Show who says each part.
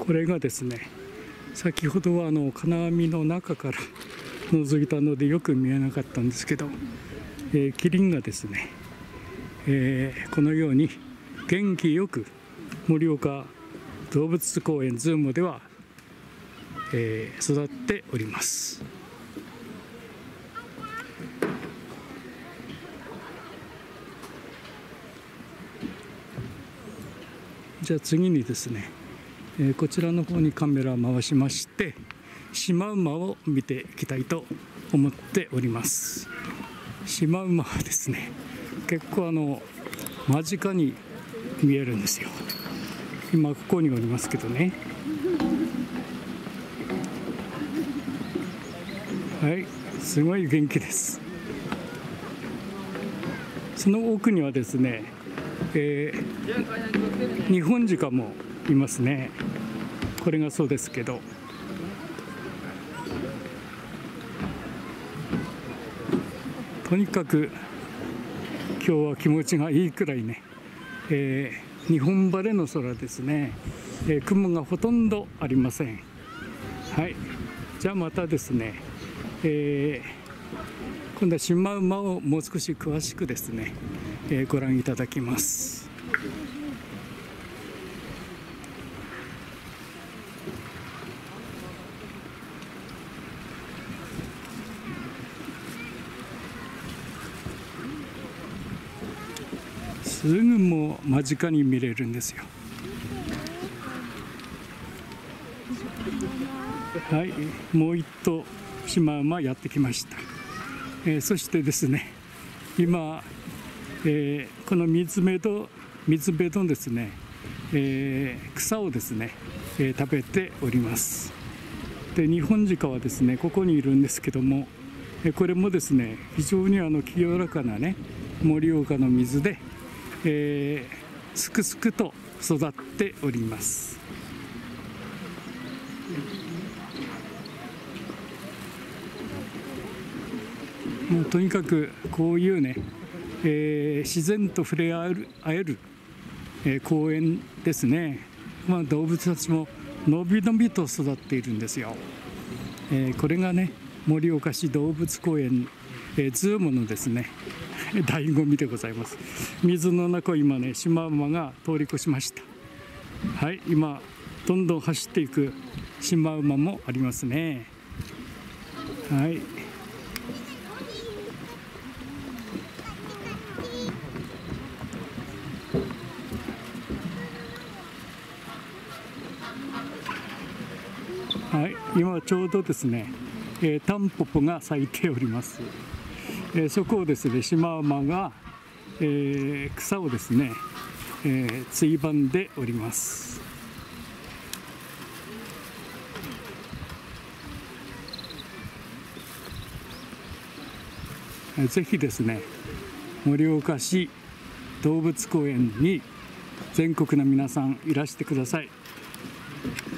Speaker 1: これがですね、先ほどは金網の中から覗いたのでよく見えなかったんですけど、キリンがですね、このように元気よく盛岡動物公園ズームでは、育っております。じゃあ次にですね、こちらの方にカメラを回しましてシマウマを見ていきたいと思っております。シマウマはですね、結構間近に見えるんですよ。今ここにおりますけどね。はい、すごい元気です。その奥にはですね、ニホンジカもいますね。これがそうですけど、とにかく今日は気持ちがいいくらいね、日本晴れの空ですね。雲がほとんどありません。はい、じゃあまたですね、今度はシマウマをもう少し詳しくですね、ご覧いただきます。すぐもう間近に見れるんですよ。はい、もう一頭シマウマやってきました。そしてですね、今、この水辺のですね、草をですね、食べております。で、ニホンジカはですね、ここにいるんですけども、これもですね、非常に清らかなね、盛岡の水で、すくすくと育っております。もうとにかくこういうね、自然と触れ合える、公園ですね。動物たちものびのびと育っているんですよ。これがね、盛岡市動物公園、ズームのですね醍醐味でございます。水の中を今ね、シマウマが通り越しました。はい、今どんどん走っていくシマウマもありますね。はい、はい、今ちょうどですね、タンポポが咲いております。そこをですね、シマウマが、草をですね、ついばんでおります。ぜひですね、盛岡市動物公園に全国の皆さんいらしてください。